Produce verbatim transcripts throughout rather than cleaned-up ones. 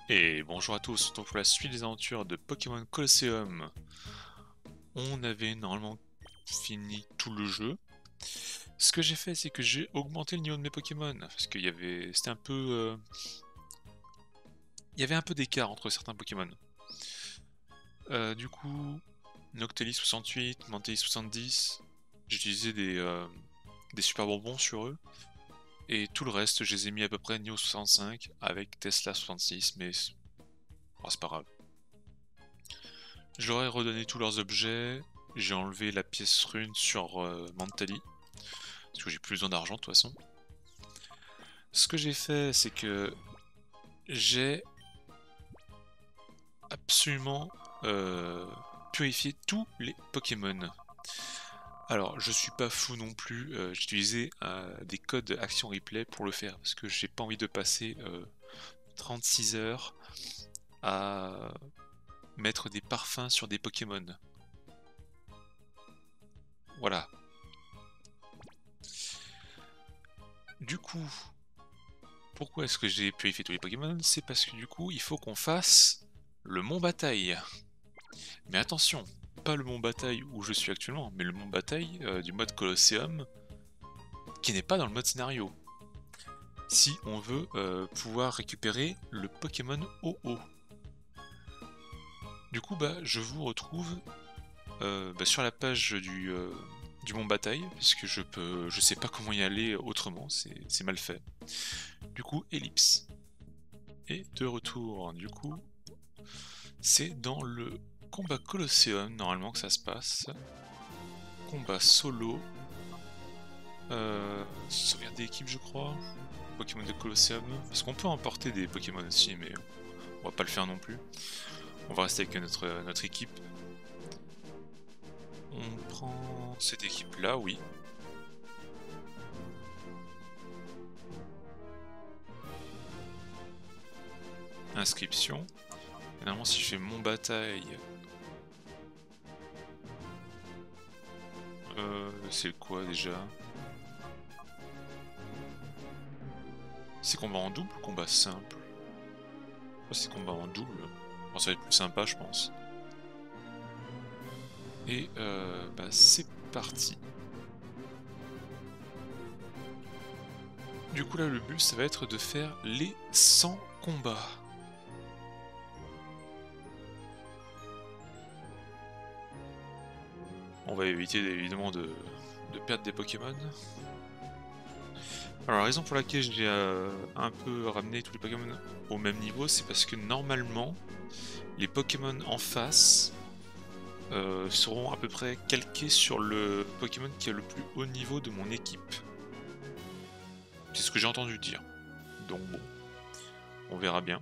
Et bonjour à tous, donc pour la suite des aventures de Pokémon Colosseum, on avait normalement fini tout le jeu. Ce que j'ai fait, c'est que j'ai augmenté le niveau de mes Pokémon, parce qu'il y avait, c'était un peu, euh, il y avait un peu d'écart entre certains Pokémon. Euh, du coup, Noctali soixante-huit, Mantelli soixante-dix, j'ai utilisé des, euh, des super bonbons sur eux, et tout le reste, je les ai mis à peu près niveau soixante-cinq avec Tesla soixante-six, mais oh, c'est pas grave. Je leur ai redonné tous leurs objets, j'ai enlevé la pièce rune sur euh, Mantelli, parce que j'ai plus besoin d'argent de toute façon. Ce que j'ai fait, c'est que j'ai absolument euh, purifié tous les Pokémon. Alors, je suis pas fou non plus, euh, j'ai utilisé euh, des codes Action Replay pour le faire, parce que j'ai pas envie de passer euh, trente-six heures à mettre des parfums sur des Pokémon. Voilà. Du coup, pourquoi est-ce que j'ai purifié tous les Pokémon? C'est parce que du coup, il faut qu'on fasse le Mont Bataille. Mais attention, pas le Mont Bataille où je suis actuellement, mais le Mont Bataille euh, du mode Colosseum, qui n'est pas dans le mode scénario. Si on veut euh, pouvoir récupérer le Pokémon O O. Du coup, bah, je vous retrouve euh, bah, sur la page du, euh, du Mont Bataille, puisque je peux, je sais pas comment y aller autrement, c'est mal fait. Du coup, ellipse. Et de retour, du coup, c'est dans le combat Colosseum, normalement que ça se passe. Combat solo. Euh, sauvegarde d'équipe, je crois. Pokémon de Colosseum. Parce qu'on peut emporter des Pokémon aussi, mais on va pas le faire non plus. On va rester avec notre, notre équipe. On prend cette équipe-là, oui. Inscription. Finalement, si je fais mon bataille... Euh, c'est quoi déjà? C'est combat en double ou combat simple? Oh, c'est combat en double. Bon, ça va être plus sympa, je pense. Et euh, bah, c'est parti. Du coup là le but ça va être de faire les cent combats. On va éviter évidemment de, de perdre des Pokémon. Alors la raison pour laquelle j'ai euh, un peu ramené tous les Pokémon au même niveau, c'est parce que normalement les Pokémon en face euh, seront à peu près calqués sur le Pokémon qui a le plus haut niveau de mon équipe. C'est ce que j'ai entendu dire. Donc bon, on verra bien.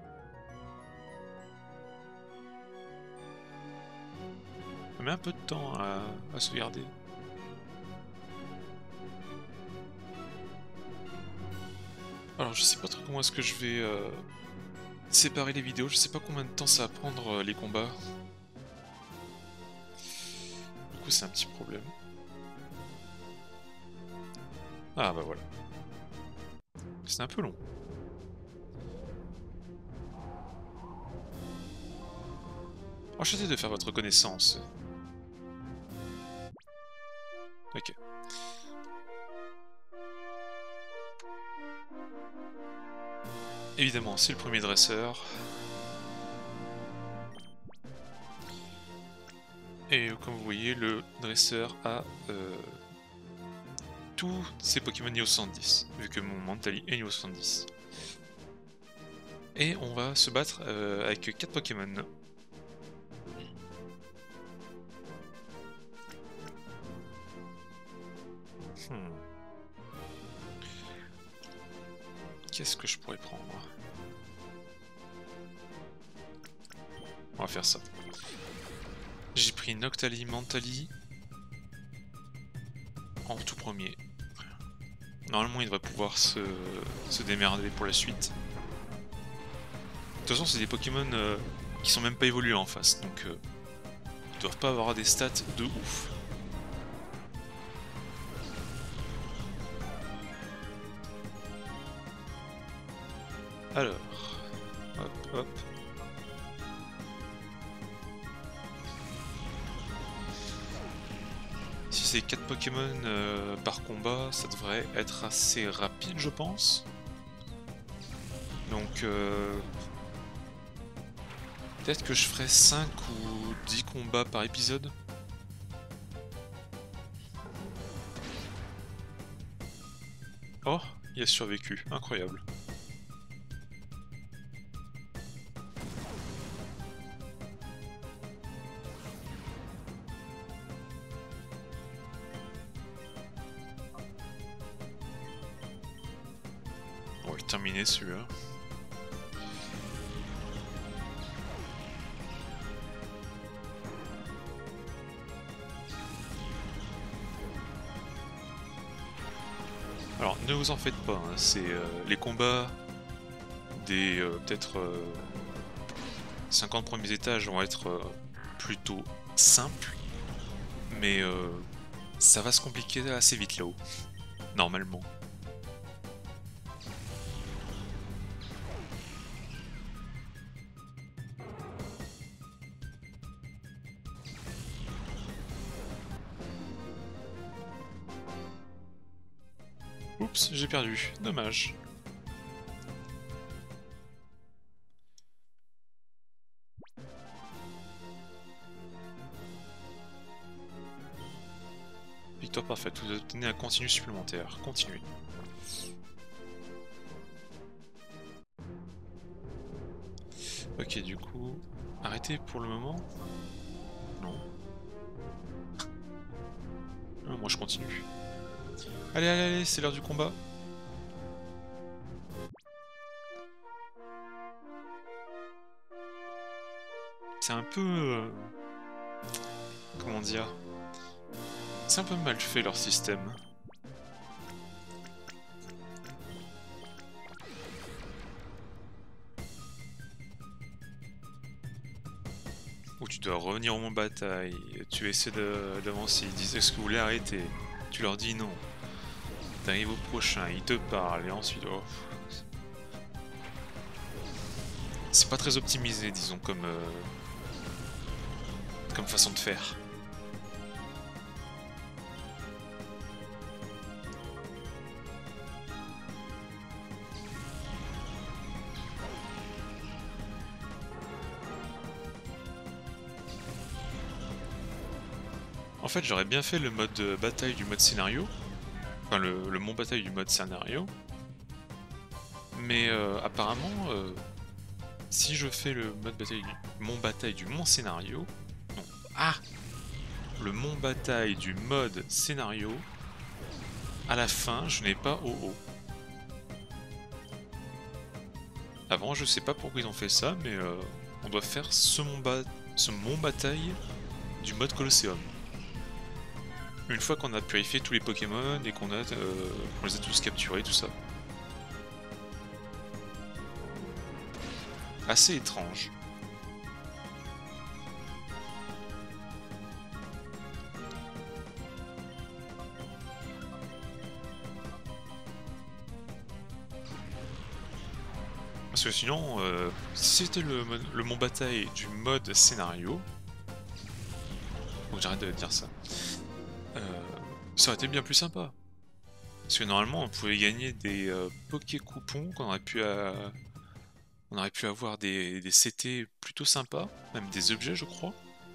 Ça met un peu de temps à, à sauvegarder. Alors je sais pas trop comment est-ce que je vais euh, séparer les vidéos, je sais pas combien de temps ça va prendre euh, les combats. Du coup c'est un petit problème. Ah bah voilà. C'est un peu long. Enchanté de faire votre connaissance. Ok. Évidemment, c'est le premier dresseur. Et comme vous voyez, le dresseur a euh, tous ses Pokémon niveau soixante-dix, vu que mon Mantelli est niveau soixante-dix. Et on va se battre euh, avec quatre Pokémon. Hmm. Qu'est-ce que je pourrais prendre? On va faire ça. J'ai pris Noctali, Mantelli en tout premier. Normalement, il devrait pouvoir se, se démerder pour la suite. De toute façon, c'est des Pokémon euh, qui sont même pas évolués en face, donc euh, ils doivent pas avoir des stats de ouf. Alors, Hop, hop. Si c'est quatre Pokémon euh, par combat, ça devrait être assez rapide, je pense. Donc, euh, peut-être que je ferai cinq ou dix combats par épisode. Oh, il a survécu, incroyable. On va le terminer celui-là. Alors ne vous en faites pas, hein, c'est euh, les combats des euh, peut-être euh, cinquante premiers étages vont être euh, plutôt simples, mais euh, ça va se compliquer assez vite là-haut, normalement. Oups, j'ai perdu, dommage. Victoire parfaite, vous obtenez un continu supplémentaire. Continuez. Ok, du coup, arrêtez pour le moment. Non. Ah, moi je continue. Allez, allez, allez, c'est l'heure du combat. C'est un peu... Euh... Comment dire? C'est un peu mal fait leur système. Où tu dois revenir au mont bataille, tu essaies d'avancer, ils disent est-ce que vous voulez arrêter? Tu leur dis non. T'arrives au prochain, ils te parlent et ensuite... Oh. C'est pas très optimisé, disons, comme, euh... comme façon de faire. En fait, j'aurais bien fait le mode bataille du mode scénario. Enfin, le, le mont bataille du mode scénario. Mais euh, apparemment, euh, si je fais le mode bataille du mont bataille du mont scénario... Non. Ah Le mont bataille du mode scénario, à la fin, je n'ai pas O O. Avant, je sais pas pourquoi ils ont fait ça, mais euh, on doit faire ce mont, ba ce mont bataille du mode Colosseum. Une fois qu'on a purifié tous les Pokémon et qu'on a, euh, on les a tous capturés, tout ça. Assez étrange. Parce que sinon, euh, si c'était le, le mont bataille du mode scénario, faut que j'arrête de dire ça, euh, ça aurait été bien plus sympa. Parce que normalement, on pouvait gagner des euh, Poké-coupons, qu'on aurait pu, euh, on aurait pu avoir des, des C T plutôt sympas, même des objets, je crois.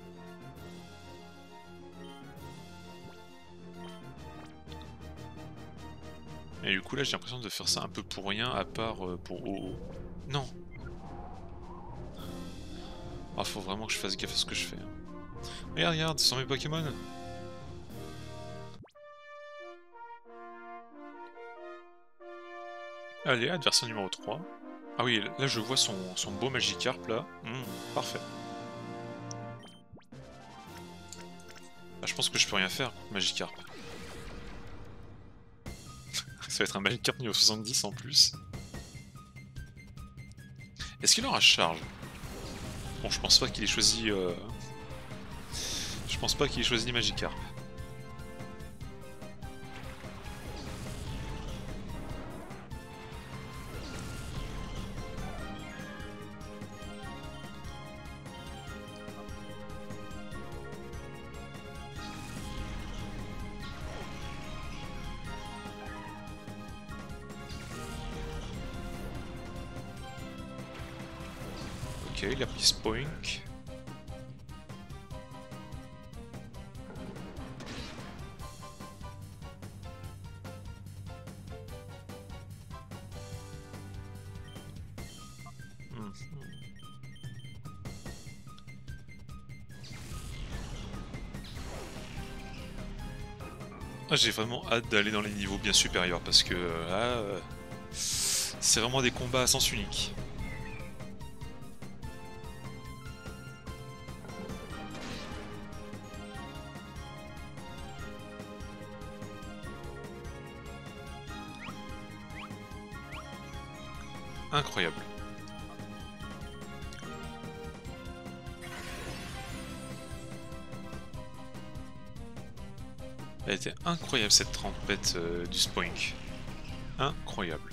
Et du coup, là, j'ai l'impression de faire ça un peu pour rien, à part euh, pour O O. Non. Ah, faut vraiment que je fasse gaffe à ce que je fais. Regarde, regarde, ce sont mes Pokémon. Allez, adversaire numéro trois. Ah oui, là je vois son, son beau Magikarp là. Mmh, parfait. Ah, je pense que je peux rien faire contre Magikarp. Ça va être un Magikarp niveau soixante-dix en plus. Est-ce qu'il aura charge? Bon, je pense pas qu'il ait choisi... Euh... Je pense pas qu'il ait choisi Magikarp. Ok, il a pris Spoink. Ah, j'ai vraiment hâte d'aller dans les niveaux bien supérieurs parce que là, euh, c'est vraiment des combats à sens unique. Incroyable. Elle était incroyable cette trompette euh, du Spoink. Incroyable.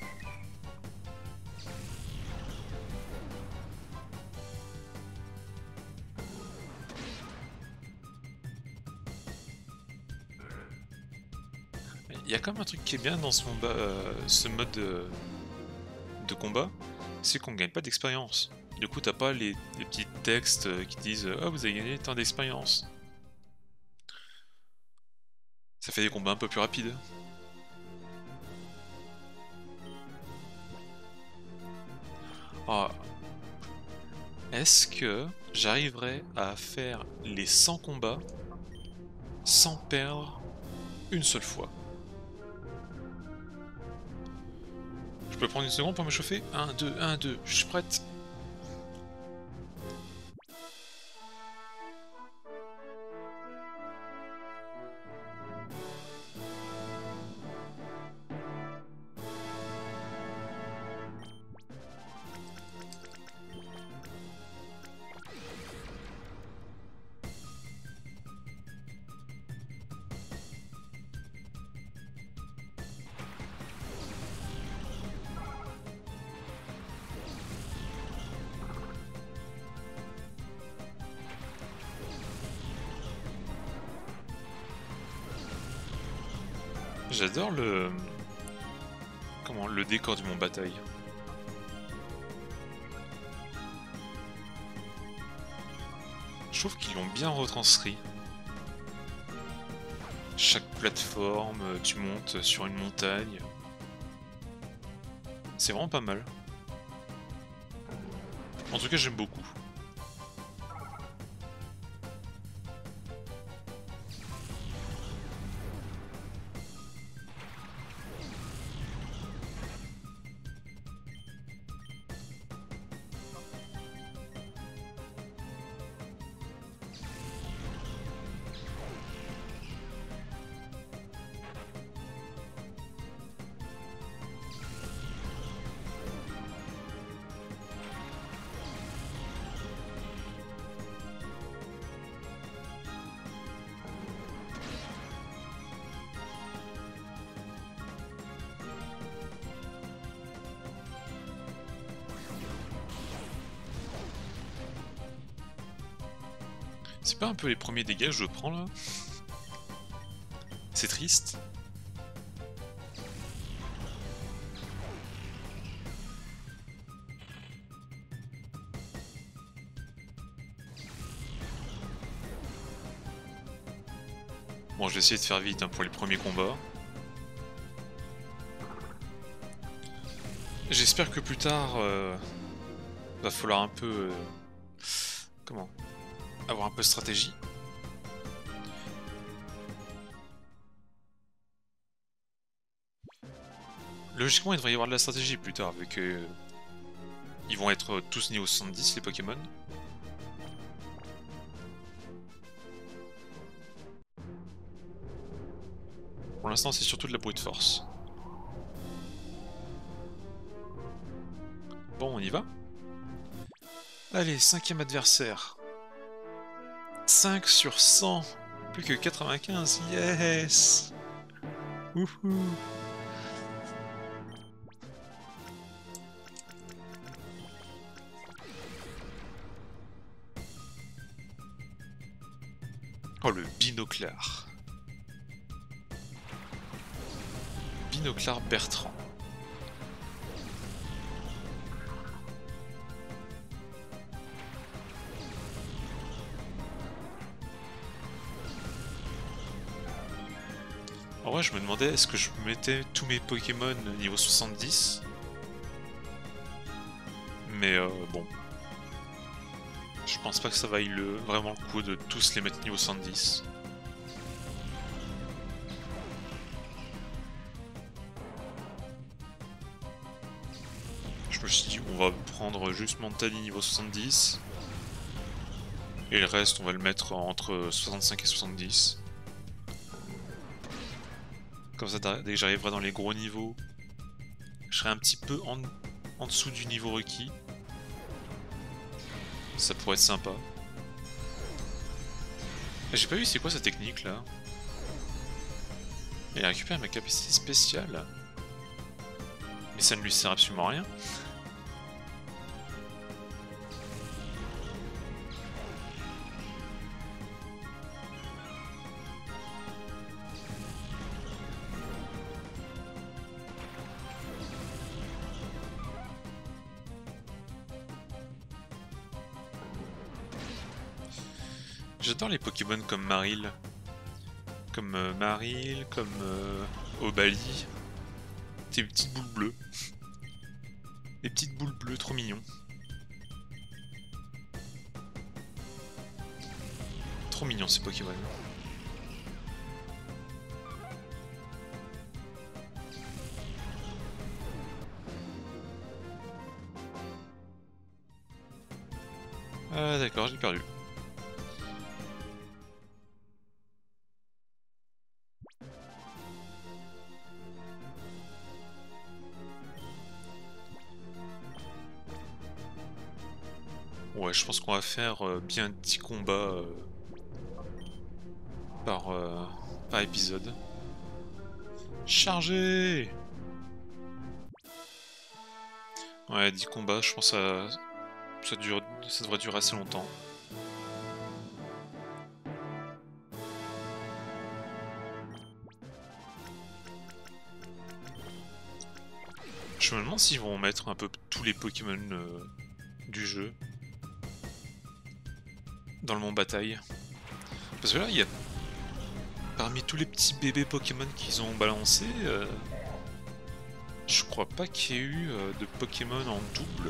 Il y a quand même un truc qui est bien dans ce, combat, euh, ce mode euh, de combat, c'est qu'on gagne pas d'expérience. Du coup, t'as pas les, les petits textes qui disent « Ah, oh, vous avez gagné tant d'expérience ». Ça fait des combats un peu plus rapides. Oh. Est-ce que j'arriverai à faire les cent combats sans perdre une seule fois? Je peux prendre une seconde pour me chauffer? un, deux, un, deux, je suis prête. J'adore le... Comment? Le décor du Mont Bataille. Je trouve qu'ils l'ont bien retranscrit. Chaque plateforme, tu montes sur une montagne. C'est vraiment pas mal. En tout cas, j'aime beaucoup. C'est pas un peu les premiers dégâts que je prends là? C'est triste. Bon, je vais essayer de faire vite hein, pour les premiers combats. J'espère que plus tard, euh, va falloir un peu... Euh, comment? Avoir un peu de stratégie. Logiquement, il devrait y avoir de la stratégie plus tard, vu que... Ils vont être tous niveau soixante-dix, les Pokémon. Pour l'instant, c'est surtout de la brute force. Bon, on y va. Allez, cinquième adversaire. cinq sur cent. Plus que quatre-vingt-quinze. Yes. Wouhou. Oh, le binoclard. Binoclard Bertrand. . ouais, je me demandais est-ce que je mettais tous mes Pokémon niveau soixante-dix. Mais euh, bon. Je pense pas que ça vaille le, vraiment le coup de tous les mettre niveau soixante-dix. Je me suis dit on va prendre juste Montali niveau soixante-dix. Et le reste on va le mettre entre soixante-cinq et soixante-dix. Comme ça dès que j'arriverai dans les gros niveaux, je serai un petit peu en, en dessous du niveau requis. Ça pourrait être sympa. J'ai pas vu c'est quoi sa technique là. Il récupère ma capacité spéciale. Mais ça ne lui sert absolument à rien. J'adore les Pokémon comme Marill. Comme euh, Marill, comme euh, Obali. Des petites boules bleues. Des petites boules bleues trop mignons. Trop mignons ces Pokémon. Ah d'accord, j'ai perdu. Ouais, je pense qu'on va faire euh, bien dix combats euh, par, euh, par épisode. Chargé! Ouais, dix combats, je pense que ça, ça, dure, ça devrait durer assez longtemps. Je me demande s'ils vont mettre un peu tous les Pokémon euh, du jeu dans le monde bataille. Parce que là, il y a... Parmi tous les petits bébés Pokémon qu'ils ont balancés, euh... je crois pas qu'il y ait eu euh, de Pokémon en double.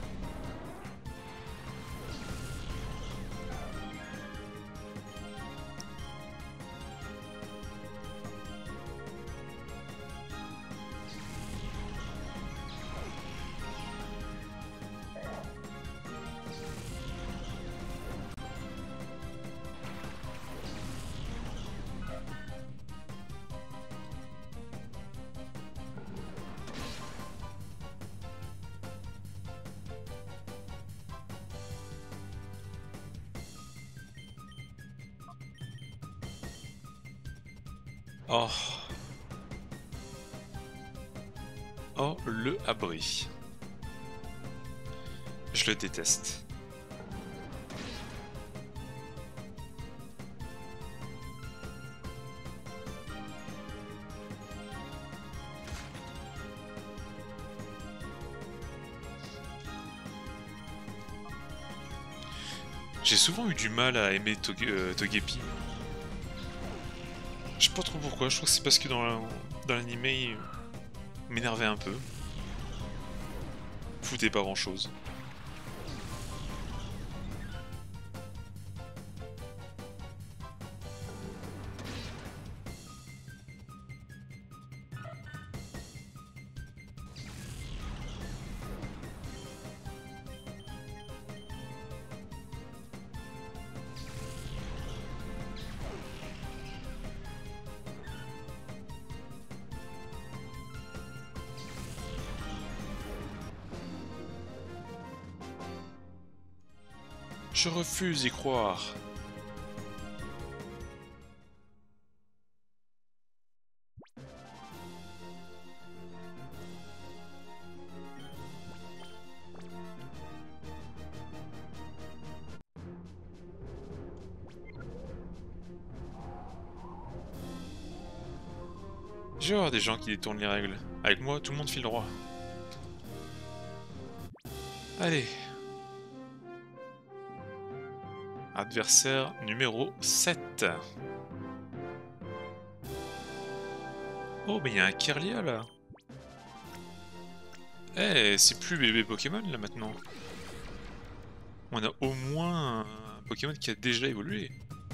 Oh. Oh, le abri. Je le déteste. J'ai souvent eu du mal à aimer Toge euh, Togepi. Je sais pas trop pourquoi, je crois que c'est parce que dans l'animé, il m'énervait un peu. Foutait pas grand chose. Je refuse d'y croire. Je vais avoir des gens qui détournent les règles. Avec moi, tout le monde file droit. Allez. Adversaire numéro sept. Oh, mais il y a un Kirlia là. Eh, c'est plus bébé Pokémon là maintenant. On a au moins un Pokémon qui a déjà évolué.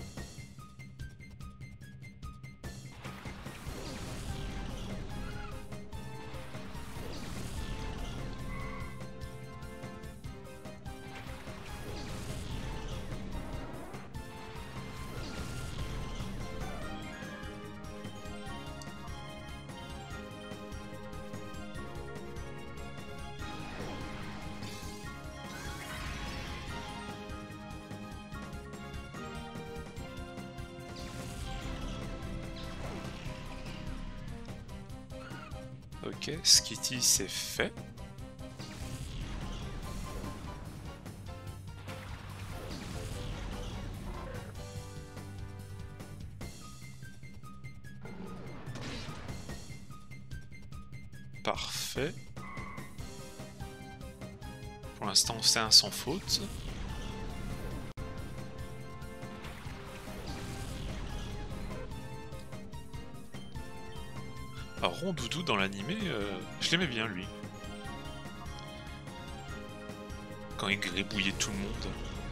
Ok, Skitty c'est fait. Parfait. Pour l'instant c'est un sans faute. Alors Rondoudou dans l'animé, euh, je l'aimais bien lui. Quand il gribouillait tout le monde.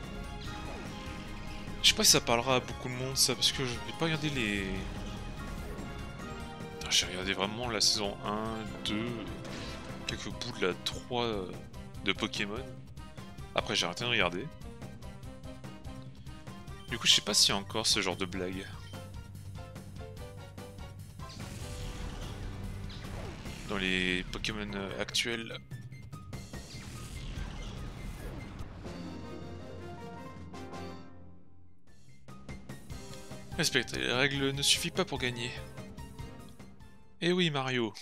Je sais pas si ça parlera à beaucoup de monde ça, parce que je vais pas regarder les... J'ai regardé vraiment la saison un, deux, quelques bouts de la trois de Pokémon. Après j'ai arrêté de regarder. Du coup je sais pas s'il y a encore ce genre de blague. Dans les Pokémon actuels. Respecter les règles ne suffit pas pour gagner. Eh oui Mario.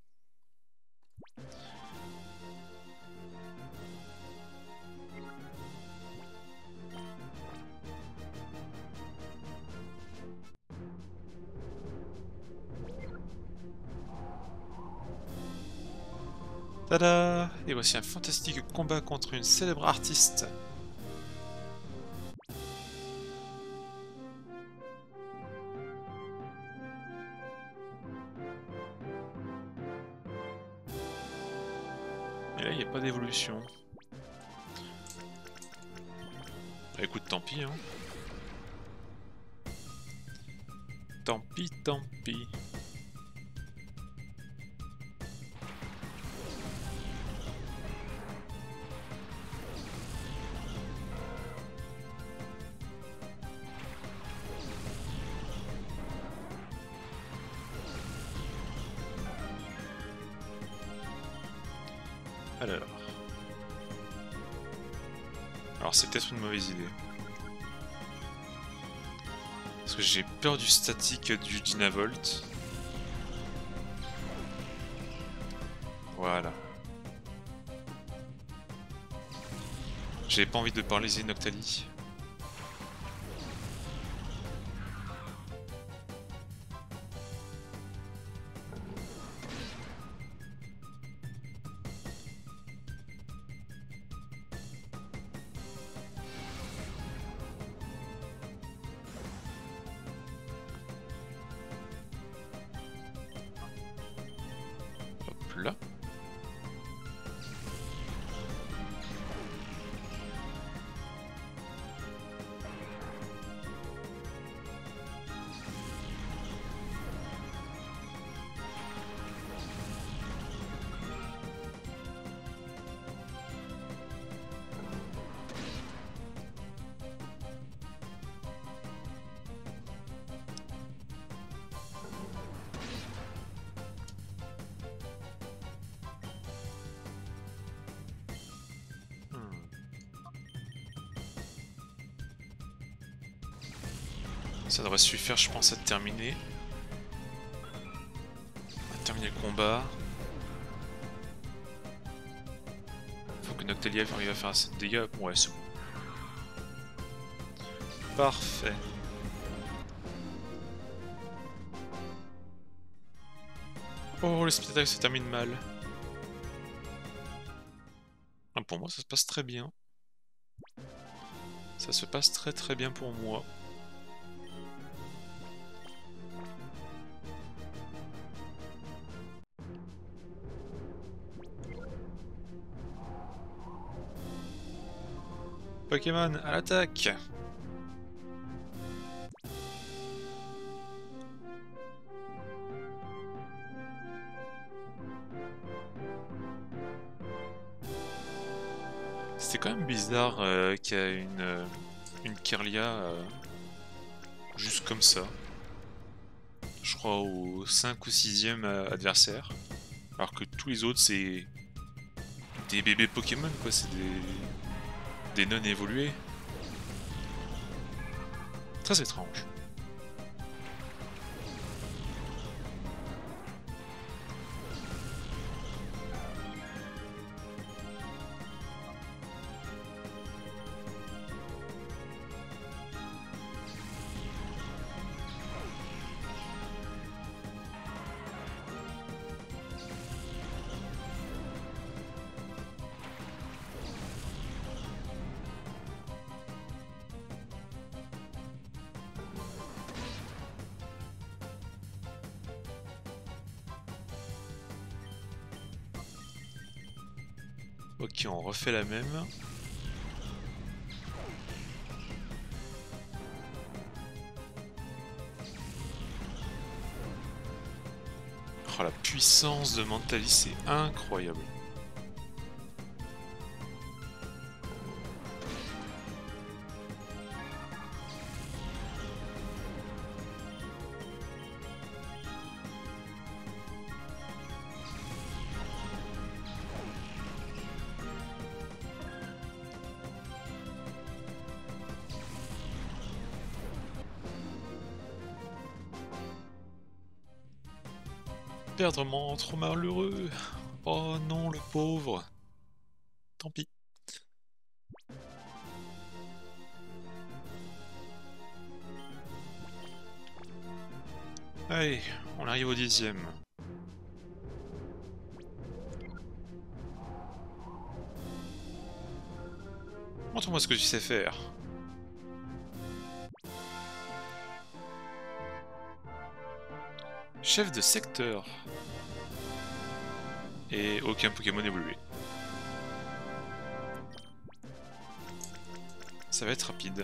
Tada! Et voici un fantastique combat contre une célèbre artiste. Et là, il n'y a pas d'évolution. Bah, écoute, tant pis, hein. Tant pis, tant pis. Alors... Alors c'est peut-être une mauvaise idée. Parce que j'ai peur du statique du Dynavolt. Voilà. J'avais pas envie de paralyser Noctali. Là. Ça devrait suffire, je pense, à terminer. À terminer le combat. Faut que Noctali arrive à faire assez de dégâts. Ouais, c'est bon. Parfait. Oh, le speed attack se termine mal. Ah, pour moi, ça se passe très bien. Ça se passe très très bien pour moi. Pokémon, à l'attaque! C'était quand même bizarre euh, qu'il y a une, euh, une Kirlia euh, juste comme ça. Je crois au cinq ou sixième adversaire. Alors que tous les autres c'est des bébés Pokémon quoi, c'est des, des non évolués. Très étrange. Ok, on refait la même. Oh, la puissance de Mantalis, c'est incroyable. Perdre mon trop malheureux. Oh non, le pauvre. Tant pis. Allez, on arrive au dixième. Montre-moi ce que tu sais faire. Chef de secteur. Et aucun Pokémon évolué. Ça va être rapide.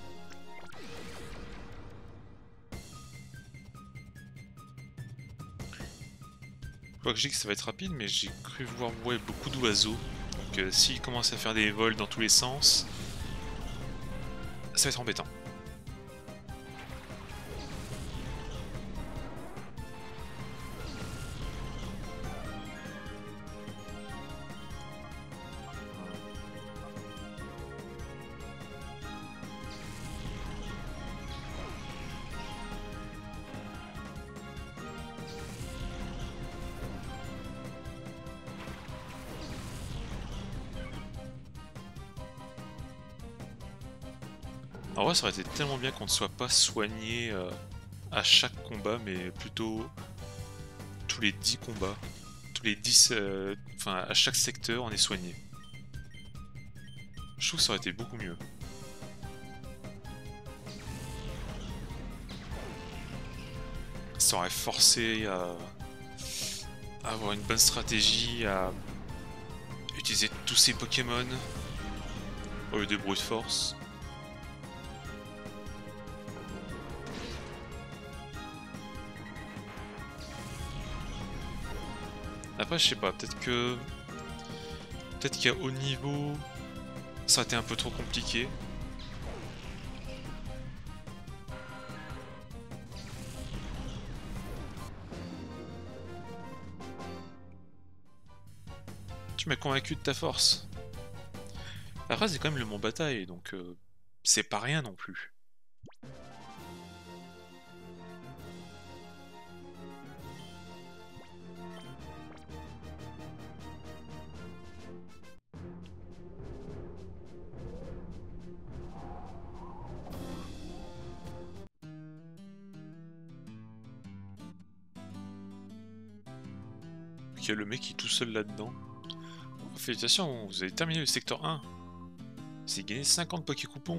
Je crois que je dis que ça va être rapide, mais j'ai cru voir ouais, beaucoup d'oiseaux. Donc euh, s'il commence à faire des vols dans tous les sens, ça va être embêtant. En vrai, ça aurait été tellement bien qu'on ne soit pas soigné euh, à chaque combat, mais plutôt tous les dix combats. Tous les dix... Euh, enfin, à chaque secteur, on est soigné. Je trouve que ça aurait été beaucoup mieux. Ça aurait forcé à, à avoir une bonne stratégie, à utiliser tous ces Pokémon au lieu de brute force. Après, je sais pas, peut-être que... Peut-être qu'à haut niveau, ça a été un peu trop compliqué. Tu m'as convaincu de ta force. Après, c'est quand même le mont bataille, donc euh, c'est pas rien non plus. Ok, le mec qui est tout seul là-dedans. Félicitations, vous avez terminé le secteur un. Vous avez gagné cinquante Pokécoupons.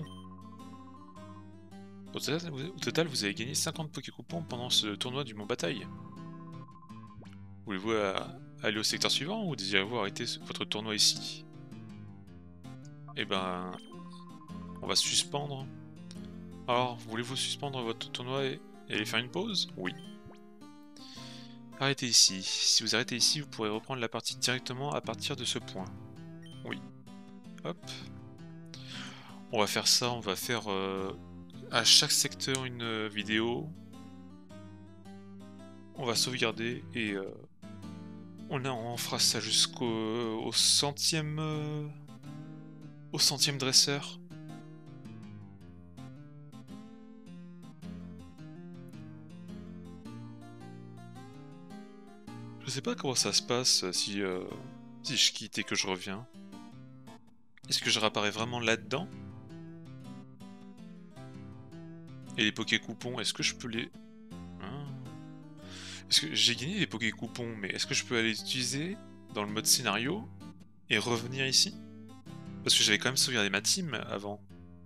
Au total, vous, au total, vous avez gagné cinquante Pokécoupons pendant ce tournoi du Mont Bataille. Voulez-vous euh, aller au secteur suivant ou désirez-vous arrêter ce, votre tournoi ici? Eh ben, On va suspendre. Alors, voulez-vous suspendre votre tournoi et, et aller faire une pause? Oui. Arrêtez ici. Si vous arrêtez ici, vous pourrez reprendre la partie directement à partir de ce point. Oui. Hop. On va faire ça, on va faire euh, à chaque secteur une euh, vidéo. On va sauvegarder et euh, on, a, on fera ça jusqu'au au centième euh, au centième dresseur. Je sais pas comment ça se passe si, euh, si je quitte et que je reviens. Est-ce que je réapparais vraiment là-dedans? Et les Poké-Coupons, est-ce que je peux les... Hein, est-ce que j'ai gagné les Poké-Coupons, mais est-ce que je peux aller les utiliser dans le mode scénario et revenir ici? Parce que j'avais quand même sauvegardé ma team avant.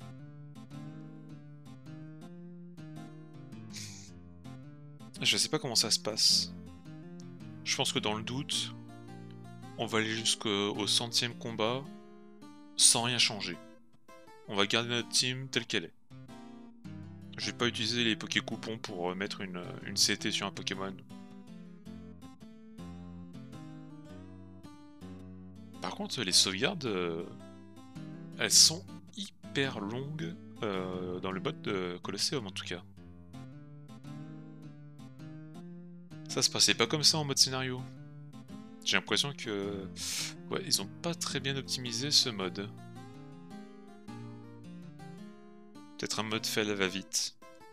Je sais pas comment ça se passe. Je pense que dans le doute, on va aller jusqu'au centième combat sans rien changer. On va garder notre team telle qu'elle est. Je vais pas utiliser les Poké-Coupons pour mettre une, une C T sur un Pokémon. Par contre, les sauvegardes, euh, elles sont hyper longues euh, dans le mode de Colosseum en tout cas. Ça se passait pas comme ça en mode scénario. J'ai l'impression que... Ouais, ils ont pas très bien optimisé ce mode. Peut-être un mode fait à la va-vite.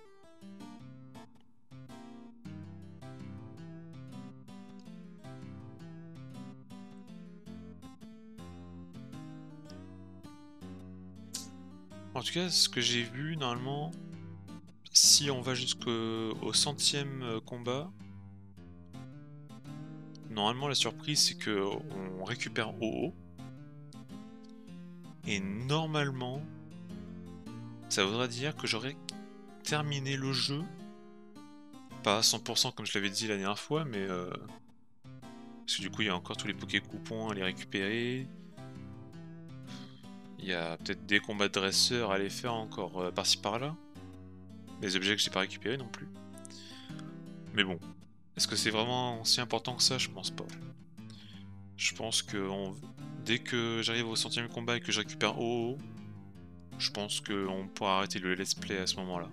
En tout cas, ce que j'ai vu, normalement, si on va jusqu'au centième combat, normalement la surprise c'est que on récupère O O. Et normalement, ça voudrait dire que j'aurais terminé le jeu. Pas à cent pour cent comme je l'avais dit la dernière fois, mais... Euh... Parce que du coup, il y a encore tous les Poké-Coupons à les récupérer. Il y a peut-être des combats de dresseurs à les faire encore euh, par-ci par-là. Des objets que j'ai pas récupérés non plus. Mais bon, est-ce que c'est vraiment si important que ça? Je pense pas. Je pense que on... dès que j'arrive au centième combat et que je récupère O O, je pense qu'on pourra arrêter le let's play à ce moment-là.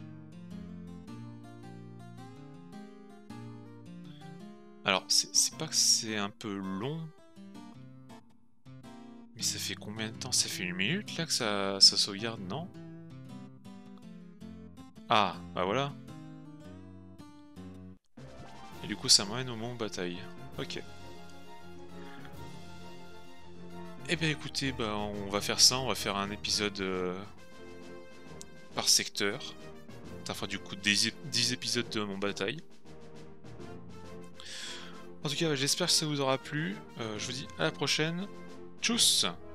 Alors, c'est pas que c'est un peu long, mais ça fait combien de temps? Ça fait une minute là que ça, ça sauvegarde, non? Ah, bah voilà. Et du coup, ça m'amène au moment bataille. Ok. Eh bien écoutez, bah, on va faire ça, on va faire un épisode euh, par secteur. Ça fera du coup dix épisodes de mon bataille. En tout cas, j'espère que ça vous aura plu. Euh, je vous dis à la prochaine. Tchuss!